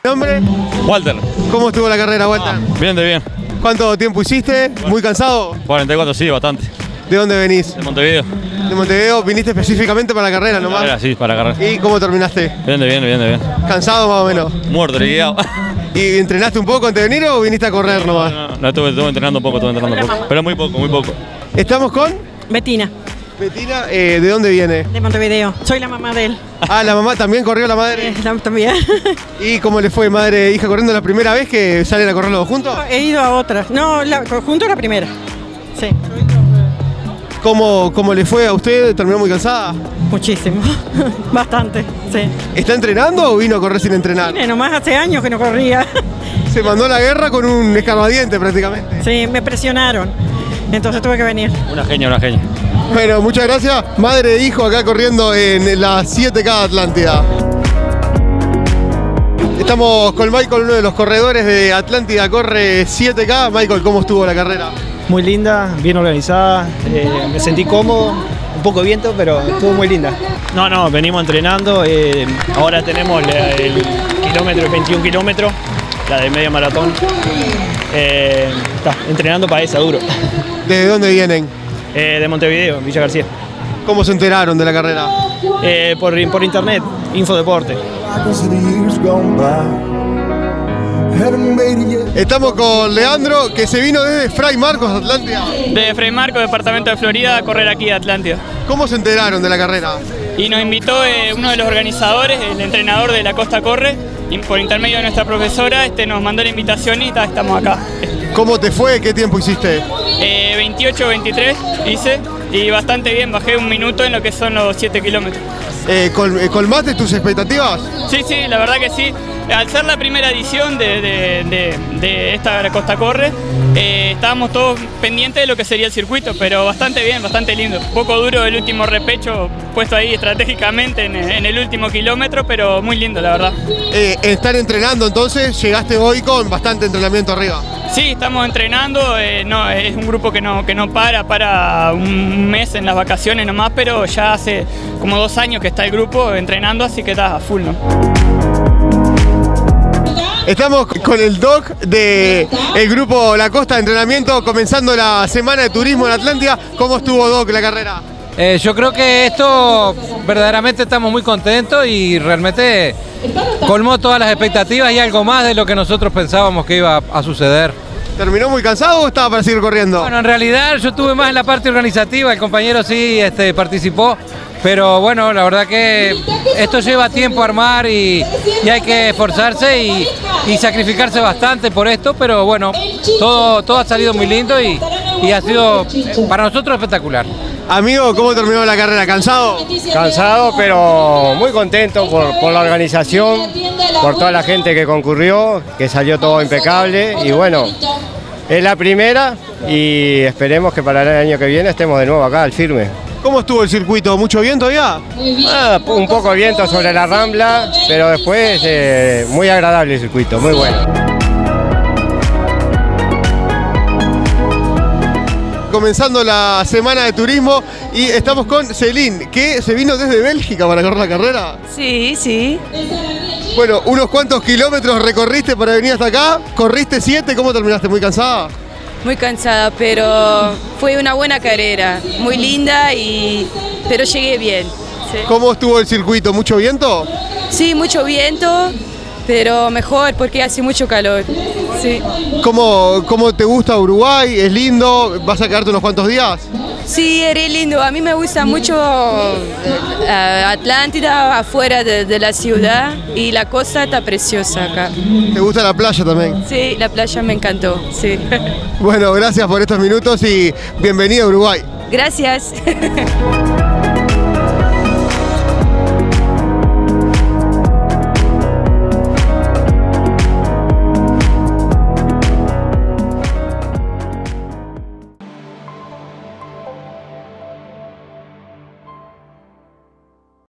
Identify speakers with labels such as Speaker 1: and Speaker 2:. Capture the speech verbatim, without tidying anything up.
Speaker 1: ¿Nombre?
Speaker 2: Walter.
Speaker 1: ¿Cómo estuvo la carrera, Walter?
Speaker 2: Ah, bien, de bien.
Speaker 1: ¿Cuánto tiempo hiciste? ¿Muy cansado?
Speaker 2: cuarenta y cuatro, sí, bastante.
Speaker 1: ¿De dónde venís?
Speaker 2: De Montevideo.
Speaker 1: De Montevideo. ¿Viniste específicamente para la carrera nomás?
Speaker 2: Carrera, sí, para la carrera.
Speaker 1: ¿Y cómo terminaste?
Speaker 2: Bien, de bien, bien, de bien.
Speaker 1: ¿Cansado más o menos?
Speaker 2: Muerto, liquidado.
Speaker 1: ¿Y entrenaste un poco antes de venir o viniste a correr nomás?
Speaker 2: No, no, no estuve, estuve entrenando un poco, estuve entrenando un poco. Pero muy poco, muy poco.
Speaker 1: ¿Estamos con?
Speaker 3: Betina,
Speaker 1: Betina, eh, ¿de dónde viene?
Speaker 3: de Montevideo. Soy la mamá de él.
Speaker 1: Ah, la mamá también corrió la madre.
Speaker 3: Eh, también.
Speaker 1: ¿Y cómo le fue madre e hija corriendo la primera vez que salen a correr los dos juntos?
Speaker 3: He ido a otras. No, la, junto la primera. Sí.
Speaker 1: ¿Cómo, ¿Cómo le fue a usted? ¿Terminó muy cansada?
Speaker 3: Muchísimo. Bastante, sí.
Speaker 1: ¿Está entrenando o vino a correr sin entrenar?
Speaker 3: Vine, nomás hace años que no corría.
Speaker 1: Se mandó a la guerra con un escarbadiente prácticamente.
Speaker 3: Sí, me presionaron. Entonces tuve que venir.
Speaker 2: Una genia, una genia.
Speaker 1: Bueno, muchas gracias. Madre e hijo acá corriendo en la siete K Atlántida. Estamos con Michael, uno de los corredores de Atlántida Corre siete K. Michael, ¿cómo estuvo la carrera?
Speaker 4: Muy linda, bien organizada, eh, me sentí cómodo, un poco de viento, pero estuvo muy linda. No, no, venimos entrenando, eh, ahora tenemos la, el kilómetro, veintiún kilómetros, la de media maratón. Eh, está, entrenando para esa, duro.
Speaker 1: ¿De dónde vienen?
Speaker 4: Eh, de Montevideo, Villa García.
Speaker 1: ¿Cómo se enteraron de la carrera?
Speaker 4: Eh, por, por internet, Infodeporte.
Speaker 1: Estamos con Leandro, que se vino desde Fray Marcos, Atlántida.
Speaker 5: De Fray Marcos, departamento de Florida, a correr aquí a Atlántida.
Speaker 1: ¿Cómo se enteraron de la carrera?
Speaker 5: Y nos invitó eh, uno de los organizadores, el entrenador de la Costa Corre, y por intermedio de nuestra profesora este, nos mandó la invitación y ta, estamos acá.
Speaker 1: ¿Cómo te fue? ¿Qué tiempo hiciste?
Speaker 5: Eh, veintiocho veintitrés hice y bastante bien, bajé un minuto en lo que son los siete kilómetros.
Speaker 1: Eh, col eh, ¿Colmaste tus expectativas?
Speaker 5: Sí, sí, la verdad que sí. Al ser la primera edición de, de, de, de esta Costa Corre, eh, estábamos todos pendientes de lo que sería el circuito, pero bastante bien, bastante lindo. Un poco duro el último repecho puesto ahí estratégicamente en, en el último kilómetro, pero muy lindo, la verdad.
Speaker 1: Eh, estar entrenando entonces, llegaste hoy con bastante entrenamiento arriba.
Speaker 5: Sí, estamos entrenando, eh, no, es un grupo que no, que no para, para un mes en las vacaciones nomás, pero ya hace como dos años que está el grupo entrenando, así que está a full, ¿no?
Speaker 1: Estamos con el doc del grupo La Costa de Entrenamiento, comenzando la semana de turismo en Atlántida. ¿Cómo estuvo, Doc, la carrera?
Speaker 6: Eh, yo creo que esto verdaderamente estamos muy contentos y realmente colmó todas las expectativas y algo más de lo que nosotros pensábamos que iba a suceder.
Speaker 1: ¿Terminó muy cansado o estaba para seguir corriendo?
Speaker 6: Bueno, en realidad yo estuve más en la parte organizativa, el compañero sí este, participó, pero bueno, la verdad que esto lleva tiempo a armar y, y hay que esforzarse y, y sacrificarse bastante por esto, pero bueno, todo, todo ha salido muy lindo y, y ha sido para nosotros espectacular.
Speaker 1: Amigo, ¿cómo terminó la carrera? ¿Cansado?
Speaker 7: Cansado, pero muy contento por, por la organización, por toda la gente que concurrió, que salió todo impecable y bueno, es la primera y esperemos que para el año que viene estemos de nuevo acá al firme.
Speaker 1: ¿Cómo estuvo el circuito? ¿Mucho viento todavía?
Speaker 7: Ah, un poco de viento sobre la Rambla, pero después eh, muy agradable el circuito, muy bueno.
Speaker 1: Comenzando la semana de turismo y estamos con Celine, que se vino desde Bélgica para correr la carrera.
Speaker 8: Sí, sí.
Speaker 1: Bueno, unos cuantos kilómetros recorriste para venir hasta acá, corriste siete, ¿cómo terminaste? ¿Muy cansada?
Speaker 8: Muy cansada, pero fue una buena carrera, muy linda, y pero llegué bien. Sí.
Speaker 1: ¿Cómo estuvo el circuito? ¿Mucho viento?
Speaker 8: Sí, mucho viento, pero mejor porque hace mucho calor. Sí.
Speaker 1: ¿Cómo, cómo te gusta Uruguay? ¿Es lindo? ¿Vas a quedarte unos cuantos días?
Speaker 8: Sí, es lindo. A mí me gusta mucho uh, Atlántida, afuera de, de la ciudad, y la costa está preciosa acá.
Speaker 1: ¿Te gusta la playa también?
Speaker 8: Sí, la playa me encantó, sí.
Speaker 1: Bueno, gracias por estos minutos y bienvenido a Uruguay.
Speaker 8: Gracias.